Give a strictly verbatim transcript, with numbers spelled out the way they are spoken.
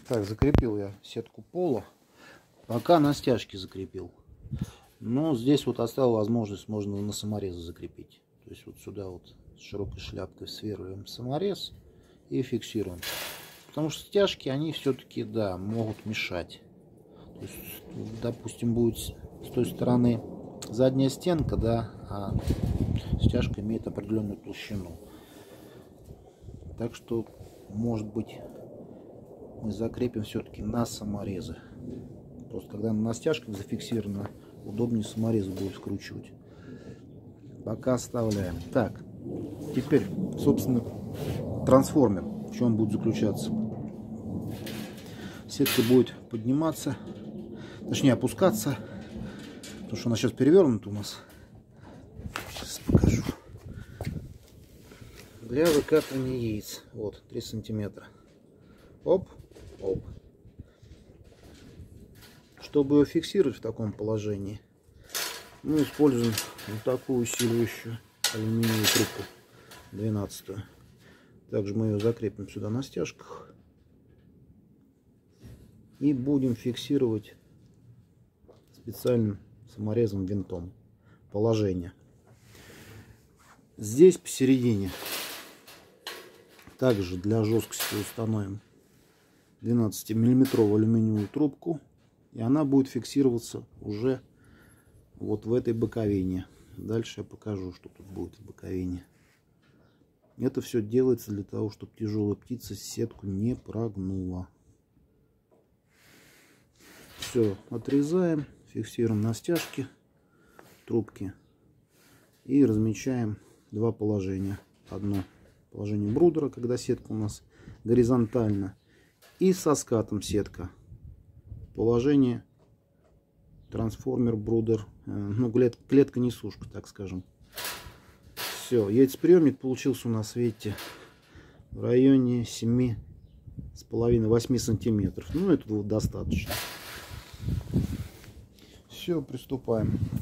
Так, закрепил я сетку пола. Пока на стяжке закрепил. Но здесь вот оставил возможность, можно на саморезы закрепить. То есть вот сюда вот с широкой шляпкой сверлим саморез и фиксируем. Потому что стяжки, они все-таки, да, могут мешать. То есть, допустим, будет с той стороны задняя стенка, да, а стяжка имеет определенную толщину. Так что, может быть, мы закрепим все-таки на саморезы. Просто когда на стяжках зафиксировано, удобнее саморезы будет вкручивать. Пока оставляем. Так, теперь, собственно, трансформер. В чем будет заключаться? Сетка будет подниматься, точнее опускаться, потому что она сейчас перевернута у нас. Сейчас покажу. Для выкатывания яиц. Вот, три сантиметра. Оп, оп. Чтобы ее фиксировать в таком положении, мы используем вот такую усиливающую алюминиевую трубку двенадцатую. Также мы ее закрепим сюда на стяжках и будем фиксировать специальным саморезом винтом положение. Здесь посередине также для жесткости установим двенадцатимиллиметровую алюминиевую трубку, и она будет фиксироваться уже вот в этой боковине. Дальше я покажу, что тут будет в боковине. Это все делается для того, чтобы тяжелая птица сетку не прогнула. Все, отрезаем, фиксируем на стяжке трубки и размечаем два положения. Одно положение брудера, когда сетка у нас горизонтально, и со скатом сетка. Положение трансформер, брудер, ну, клетка несушка, так скажем. Все, яйцеприемник получился у нас, видите, в районе семи с половиной — восьми сантиметров. Ну, это вот достаточно. Все, приступаем.